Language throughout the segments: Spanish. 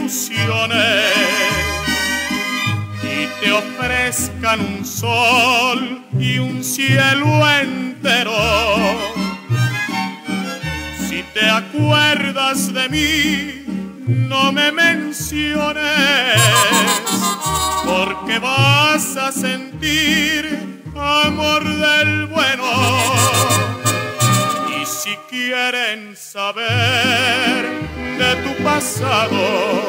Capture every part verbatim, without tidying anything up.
ilusiones y te ofrezcan un sol y un cielo entero. Si te acuerdas de mí, no me menciones, porque vas a sentir amor del bueno. Y si quieren saber de tu pasado,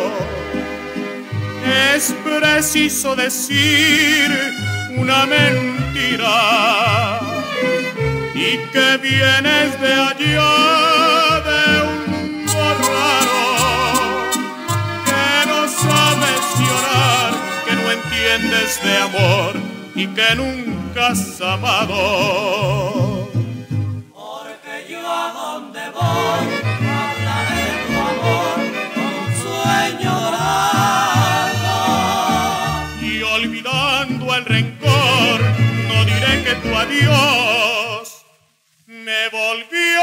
es preciso decir una mentira, y que vienes de allá, de un mundo raro, que no sabes llorar, que no entiendes de amor y que nunca has amado. Porque yo a donde voy hablaré de tu amor con un sueño dorado. Y olvidando el rencor, no diré que tu adiós me volvió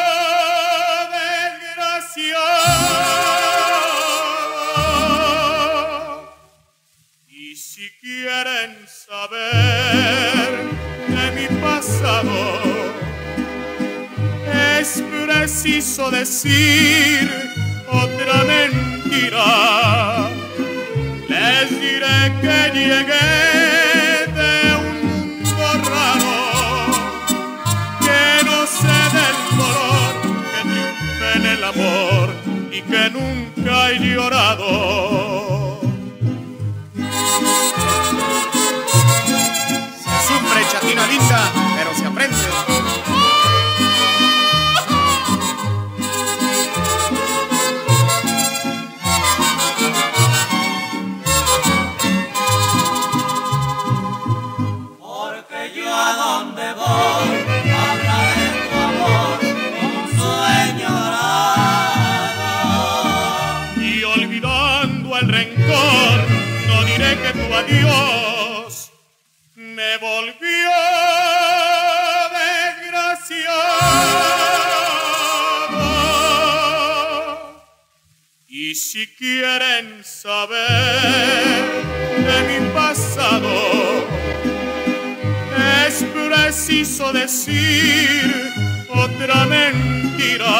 desgraciado. Y si quieren saber de mi pasado, es preciso decir otra mentira. Les diré que llegué de un mundo raro, que no sé del dolor, que triunfe en el amor y que nunca he llorado. Se sufre, chatina linda, pero se aprende. Porque yo a donde voy hablaré de tu amor con un sueño dorado. Y olvidando el rencor, no diré que tu adiós me volvió desgraciado. Y si quieren saber de mi pasado, es preciso decir otra mentira.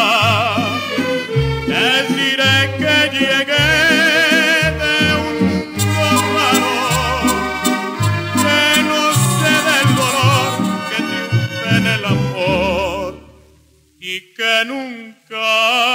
Les diré que llegué de un mundo raro, que no sé del dolor, que triunfe en el amor y que nunca